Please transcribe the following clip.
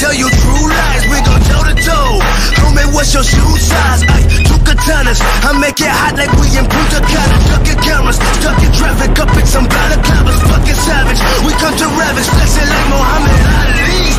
tell you true lies, we gon' toe to toe. Homie, what's your shoe size? Ay, two katanas, I make it hot like we in Punta Cana. Ducking cameras, stuck in traffic, up in some balaclavas. Fucking savage, we come to ravage, flexing like Muhammad Ali.